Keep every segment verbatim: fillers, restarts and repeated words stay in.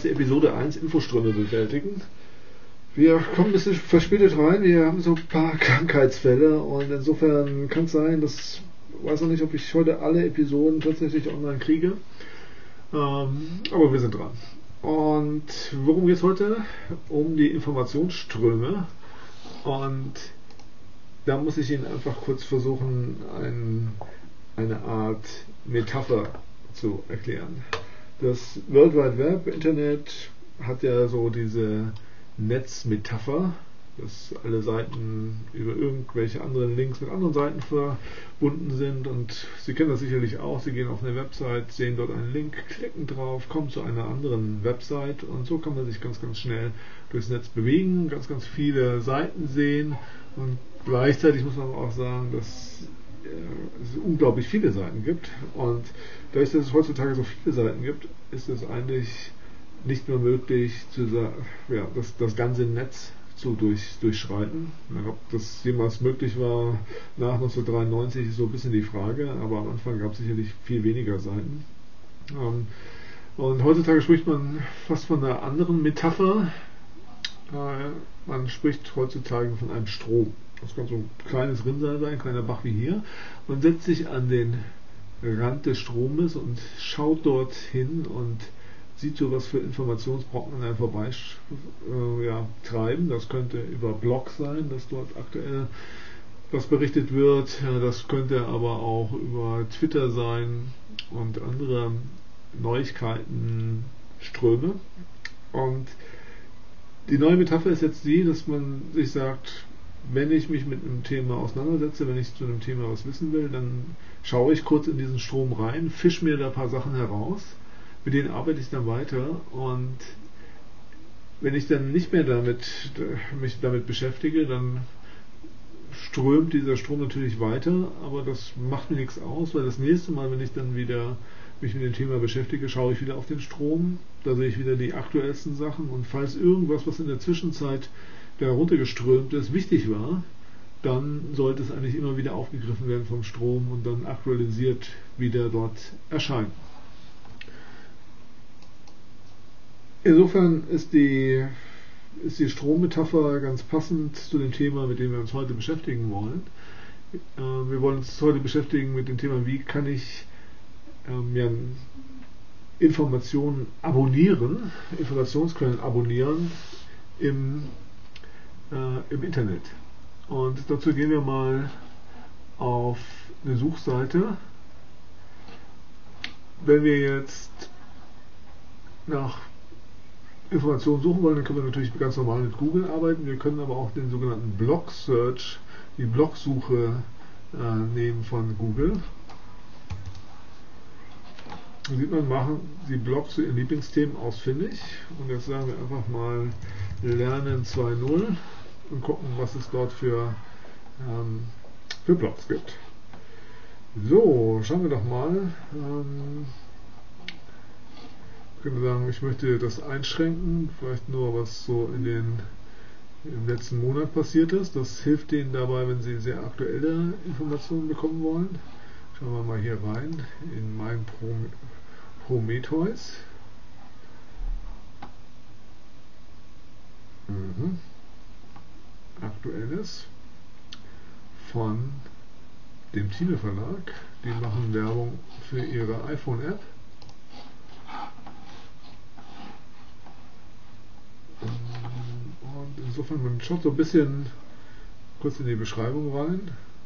erste Episode eins Infoströme bewältigen. Wir kommen ein bisschen verspätet rein, wir haben so ein paar Krankheitsfälle und insofern kann es sein, dass, ich weiß noch nicht, ob ich heute alle Episoden tatsächlich online kriege, ähm, aber wir sind dran. Und worum geht es heute? Um die Informationsströme, und da muss ich Ihnen einfach kurz versuchen, ein, eine Art Metapher zu erklären. Das World Wide Web, Internet, hat ja so diese Netzmetapher, dass alle Seiten über irgendwelche anderen Links mit anderen Seiten verbunden sind, und Sie kennen das sicherlich auch. Sie gehen auf eine Website, sehen dort einen Link, klicken drauf, kommen zu einer anderen Website, und so kann man sich ganz, ganz schnell durchs Netz bewegen, ganz, ganz viele Seiten sehen, und gleichzeitig muss man auch sagen, dass es unglaublich viele Seiten gibt, und dadurch, dass es heutzutage so viele Seiten gibt, ist es eigentlich nicht mehr möglich, zu sagen, ja, das, das ganze Netz zu durch, durchschreiten. Ob das jemals möglich war nach neunzehnhundertdreiundneunzig, ist so ein bisschen die Frage, aber am Anfang gab es sicherlich viel weniger Seiten. Ähm, und heutzutage spricht man fast von einer anderen Metapher. Äh, man spricht heutzutage von einem Strom. Das kann so ein kleines Rinnsal sein, ein kleiner Bach wie hier. Man setzt sich an den Rand des Stromes und schaut dort hin und sieht so, was für Informationsbrocken an einem vorbei äh, ja, treiben. Das könnte über Blogs sein, dass dort aktuell was berichtet wird. Ja, das könnte aber auch über Twitter sein und andere Neuigkeitenströme. Und die neue Metapher ist jetzt die, dass man sich sagt, wenn ich mich mit einem Thema auseinandersetze, wenn ich zu einem Thema was wissen will, dann schaue ich kurz in diesen Strom rein, fische mir da ein paar Sachen heraus, mit denen arbeite ich dann weiter, und wenn ich dann nicht mehr damit, mich damit beschäftige, dann strömt dieser Strom natürlich weiter, aber das macht mir nichts aus, weil das nächste Mal, wenn ich dann wieder mich mit dem Thema beschäftige, schaue ich wieder auf den Strom, da sehe ich wieder die aktuellsten Sachen, und falls irgendwas, was in der Zwischenzeit da runtergeströmt ist, wichtig war, dann sollte es eigentlich immer wieder aufgegriffen werden vom Strom und dann aktualisiert wieder dort erscheinen. Insofern ist die, ist die Strommetapher ganz passend zu dem Thema, mit dem wir uns heute beschäftigen wollen. Äh, wir wollen uns heute beschäftigen mit dem Thema, wie kann ich ähm, ja, Informationen abonnieren, Informationsquellen abonnieren im, äh, im Internet. Und dazu gehen wir mal auf eine Suchseite. Wenn wir jetzt nach Informationen suchen wollen, dann können wir natürlich ganz normal mit Google arbeiten. Wir können aber auch den sogenannten Blog Search, die Blogsuche äh, nehmen von Google. Da sieht man, machen Sie Blogs zu Ihren Lieblingsthemen ausfindig. Und jetzt sagen wir einfach mal Lernen zwei Punkt null und gucken, was es dort für, ähm, für Blogs gibt. So, schauen wir doch mal. Ähm, Ich könnte sagen, ich möchte das einschränken, vielleicht nur, was so in den, im letzten Monat passiert ist. Das hilft Ihnen dabei, wenn Sie sehr aktuelle Informationen bekommen wollen. Schauen wir mal hier rein in mein Prometheus. Mhm. Aktuelles von dem Thieme Verlag. Die machen Werbung für ihre iPhone-App. Und insofern, man schaut so ein bisschen kurz in die Beschreibung rein.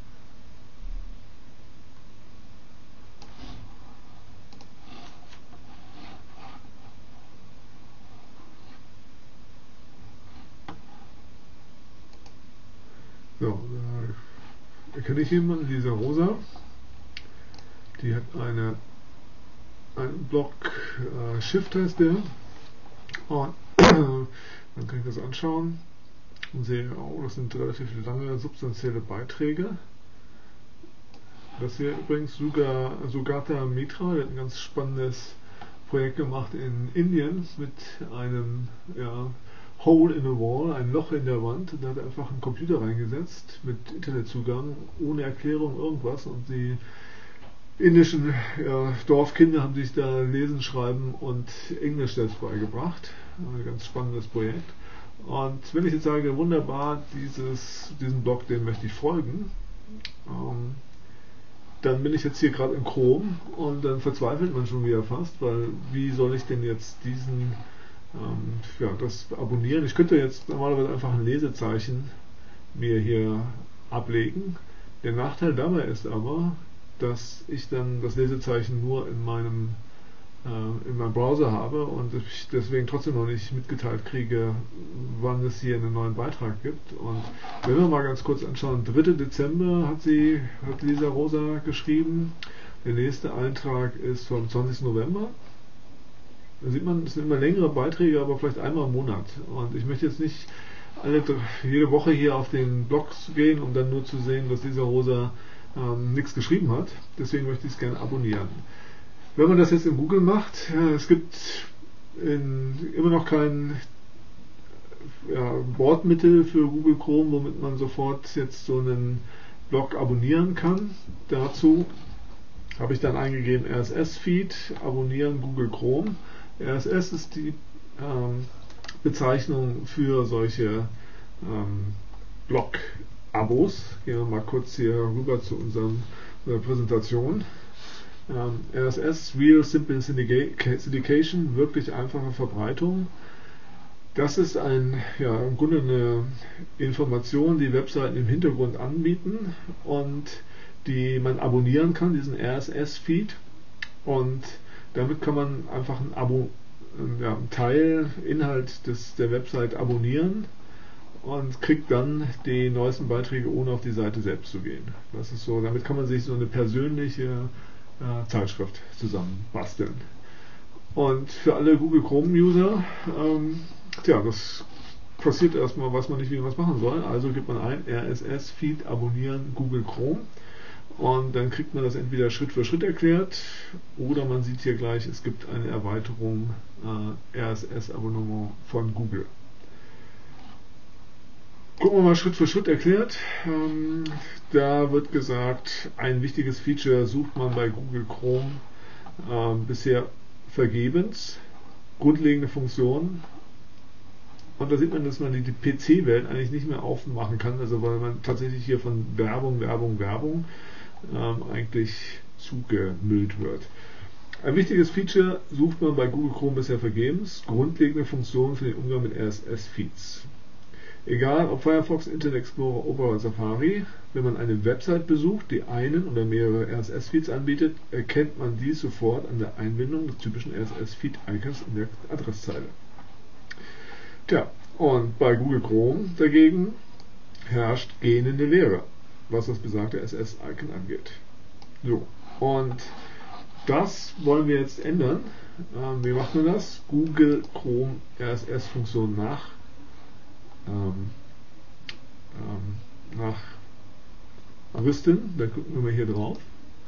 So, da erkenne ich jemanden, diese Rosa. Die hat eine einen Blog, äh, Shift heißt der. Und dann kann ich das anschauen und sehe, oh, das sind relativ lange, substanzielle Beiträge. Das hier übrigens Suga, Sugata Mitra, der hat ein ganz spannendes Projekt gemacht in Indien mit einem ja, Hole in a Wall, ein Loch in der Wand. Da hat er einfach einen Computer reingesetzt mit Internetzugang, ohne Erklärung irgendwas, und sie indischen ja, Dorfkinder haben sich da Lesen, Schreiben und Englisch selbst beigebracht. Ein ganz spannendes Projekt. Und wenn ich jetzt sage, wunderbar, dieses, diesen Blog, den möchte ich folgen, ähm, dann bin ich jetzt hier gerade in Chrome und dann verzweifelt man schon wieder fast, weil wie soll ich denn jetzt diesen, ähm, ja, das abonnieren? Ich könnte jetzt normalerweise einfach ein Lesezeichen mir hier ablegen. Der Nachteil dabei ist aber, dass ich dann das Lesezeichen nur in meinem äh, in meinem Browser habe und ich deswegen trotzdem noch nicht mitgeteilt kriege, wann es hier einen neuen Beitrag gibt. Und wenn wir mal ganz kurz anschauen, dritter Dezember hat sie, hat Lisa Rosa geschrieben. Der nächste Eintrag ist vom zwanzigsten November. Da sieht man, es sind immer längere Beiträge, aber vielleicht einmal im Monat. Und ich möchte jetzt nicht alle, jede Woche hier auf den Blog gehen, um dann nur zu sehen, dass Lisa Rosa ähm, nichts geschrieben hat. Deswegen möchte ich es gerne abonnieren. Wenn man das jetzt in Google macht, ja, es gibt in, immer noch kein ja, Bordmittel für Google Chrome, womit man sofort jetzt so einen Blog abonnieren kann. Dazu habe ich dann eingegeben R S S-Feed, abonnieren Google Chrome. R S S ist die ähm, Bezeichnung für solche ähm, Blog-Abos. Gehen wir mal kurz hier rüber zu unserem, unserer Präsentation. Ähm, R S S, Real Simple Syndication, wirklich einfache Verbreitung. Das ist ein, ja, im Grunde eine Information, die Webseiten im Hintergrund anbieten und die man abonnieren kann, diesen R S S-Feed. Und damit kann man einfach ein Abo, ja, einen Teil, Inhalt des, der Website abonnieren und kriegt dann die neuesten Beiträge, ohne auf die Seite selbst zu gehen. Das ist so, damit kann man sich so eine persönliche äh, Zeitschrift zusammenbasteln. Und für alle Google Chrome-User, ähm, tja, das passiert erstmal, weiß man nicht, wie man was machen soll. Also gibt man ein R S S-Feed abonnieren Google Chrome. Und dann kriegt man das entweder Schritt für Schritt erklärt oder man sieht hier gleich, es gibt eine Erweiterung äh, R S S-Abonnement von Google. Gucken wir mal Schritt für Schritt erklärt. Ähm, da wird gesagt, ein wichtiges Feature sucht man bei Google Chrome äh, bisher vergebens. Grundlegende Funktionen. Und da sieht man, dass man die P C-Welt eigentlich nicht mehr aufmachen kann, also weil man tatsächlich hier von Werbung, Werbung, Werbung ähm, eigentlich zugemüllt wird. Ein wichtiges Feature sucht man bei Google Chrome bisher vergebens. Grundlegende Funktionen für den Umgang mit R S S-Feeds. Egal ob Firefox, Internet Explorer, Opera oder Safari, wenn man eine Website besucht, die einen oder mehrere R S S-Feeds anbietet, erkennt man dies sofort an der Einbindung des typischen R S S-Feed-Icons in der Adresszeile. Tja, und bei Google Chrome dagegen herrscht gähnende Leere, was das besagte R S S-Icon angeht. So, und das wollen wir jetzt ändern. Ähm, wie macht man das? Google Chrome R S S-Funktion nach, ähm, ähm, nachrüsten. Dann gucken wir mal hier drauf.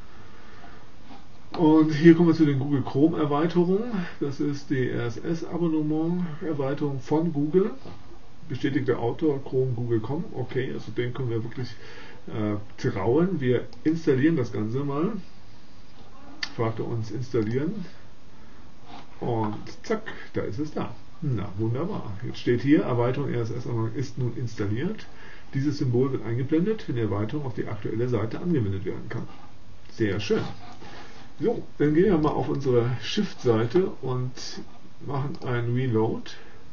Und hier kommen wir zu den Google Chrome Erweiterungen. Das ist die R S S-Abonnement Erweiterung von Google. Bestätigter Autor Chrome Google Punkt com. Okay, also dem können wir wirklich äh, trauen. Wir installieren das Ganze mal. Fragte uns installieren. Und zack, da ist es da. Na, wunderbar. Jetzt steht hier, Erweiterung R S S-Abonnement ist nun installiert. Dieses Symbol wird eingeblendet, wenn die Erweiterung auf die aktuelle Seite angewendet werden kann. Sehr schön. So, dann gehen wir mal auf unsere Shift-Seite und machen ein Reload.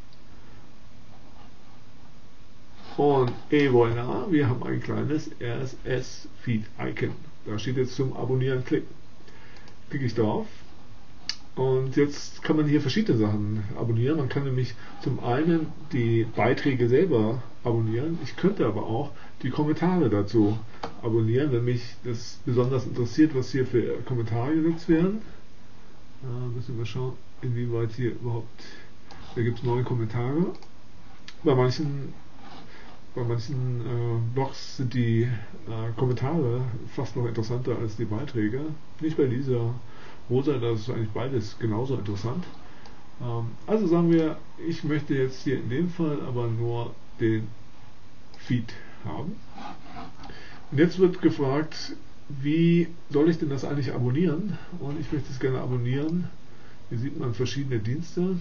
Und et voilà, wir haben ein kleines R S S-Feed-Icon. Da steht jetzt zum Abonnieren klicken. Klicke ich drauf. Und jetzt kann man hier verschiedene Sachen abonnieren. Man kann nämlich zum einen die Beiträge selber abonnieren. Ich könnte aber auch die Kommentare dazu abonnieren, wenn mich das besonders interessiert, was hier für Kommentare gesetzt werden. Da müssen wir schauen, inwieweit hier überhaupt, da gibt es neue Kommentare. Bei manchen, bei manchen äh, Blogs sind die äh, Kommentare fast noch interessanter als die Beiträge. Nicht bei dieser Rosa, das ist eigentlich beides genauso interessant. Ähm, also sagen wir, ich möchte jetzt hier in dem Fall aber nur den Feed haben. Und jetzt wird gefragt, wie soll ich denn das eigentlich abonnieren? Und ich möchte es gerne abonnieren. Hier sieht man verschiedene Dienste.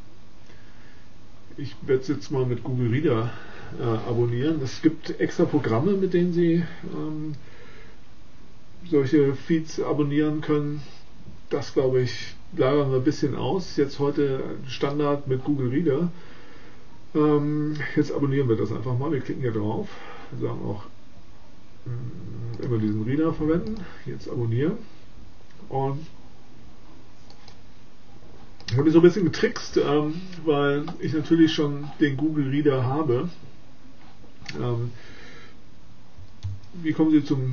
Ich werde es jetzt mal mit Google Reader äh, abonnieren. Es gibt extra Programme, mit denen Sie ähm, solche Feeds abonnieren können. Das, glaube ich, lagern wir ein bisschen aus. Jetzt heute Standard mit Google Reader. Ähm, jetzt abonnieren wir das einfach mal. Wir klicken hier drauf. Wir sagen auch mh, immer diesen Reader verwenden. Jetzt abonnieren. Und ich habe mich so ein bisschen getrickst, ähm, weil ich natürlich schon den Google Reader habe. Ähm, wie kommen Sie zum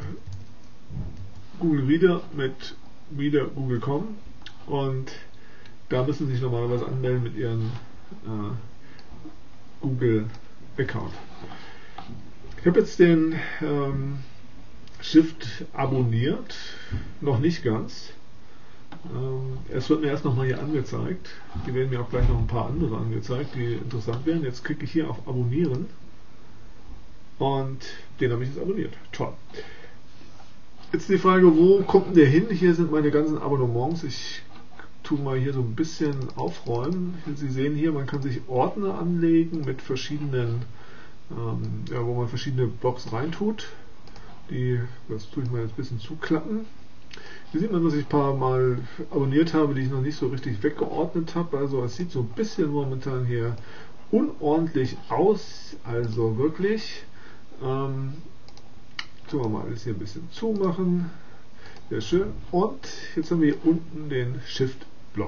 Google Reader? Mit Reader Google Punkt com, und da müssen Sie sich normalerweise anmelden mit Ihrem äh, Google Account. Ich habe jetzt den ähm, Shift abonniert, noch nicht ganz. Es wird mir erst nochmal hier angezeigt. Hier werden mir auch gleich noch ein paar andere angezeigt, die interessant wären. Jetzt klicke ich hier auf Abonnieren und den habe ich jetzt abonniert. Toll. Jetzt die Frage, wo kommt denn der hin? Hier sind meine ganzen Abonnements. Ich tue mal hier so ein bisschen aufräumen. Sie sehen hier, man kann sich Ordner anlegen mit verschiedenen, ähm, ja, wo man verschiedene Blogs reintut. Die, das tue ich mal jetzt ein bisschen zuklappen. Hier sieht man, dass ich ein paar Mal abonniert habe, die ich noch nicht so richtig weggeordnet habe. Also es sieht so ein bisschen momentan hier unordentlich aus. Also wirklich. Ähm, tun wir mal alles hier ein bisschen zumachen. Sehr schön. Und jetzt haben wir hier unten den Shift-Block.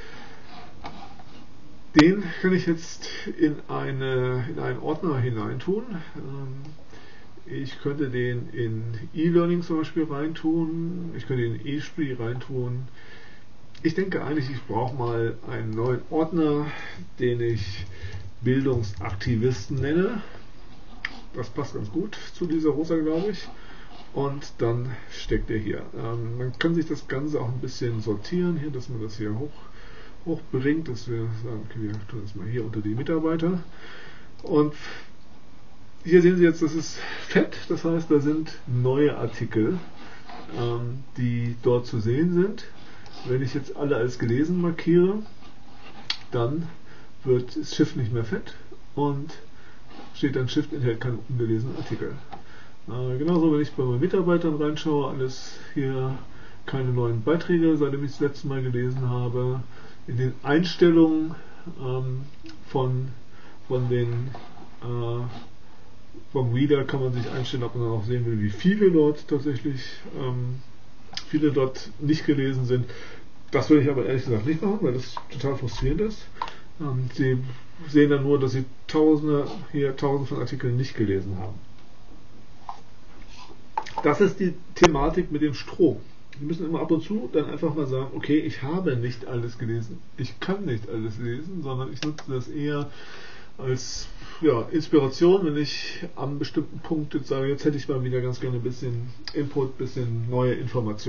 Den kann ich jetzt in, eine, in einen Ordner hineintun. Ähm, Ich könnte den in E-Learning zum Beispiel reintun, ich könnte den in eSpri reintun. Ich denke eigentlich, ich brauche mal einen neuen Ordner, den ich Bildungsaktivisten nenne. Das passt ganz gut zu dieser Rosa, glaube ich. Und dann steckt er hier. Ähm, man kann sich das Ganze auch ein bisschen sortieren, hier, dass man das hier hoch, hochbringt, dass wir sagen, okay, wir tun das mal hier unter die Mitarbeiter. Und hier sehen Sie jetzt, das ist fett, das heißt, da sind neue Artikel, ähm, die dort zu sehen sind. Wenn ich jetzt alle als gelesen markiere, dann wird das Shift nicht mehr fett und steht dann Shift enthält keine ungelesenen Artikel. Äh, genauso, wenn ich bei meinen Mitarbeitern reinschaue, alles hier keine neuen Beiträge, seitdem ich das letzte Mal gelesen habe. In den Einstellungen ähm, von, von den äh, vom Reader kann man sich einstellen, ob man dann auch sehen will, wie viele dort tatsächlich ähm, viele dort nicht gelesen sind. Das würde ich aber ehrlich gesagt nicht machen, weil das total frustrierend ist. Ähm, Sie sehen dann nur, dass Sie Tausende, hier Tausende von Artikeln nicht gelesen haben. Das ist die Thematik mit dem Strom. Sie müssen immer ab und zu dann einfach mal sagen, okay, ich habe nicht alles gelesen, ich kann nicht alles lesen, sondern ich nutze das eher als ja, Inspiration, wenn ich an bestimmten Punkt jetzt sage, jetzt hätte ich mal wieder ganz gerne ein bisschen Input, ein bisschen neue Informationen.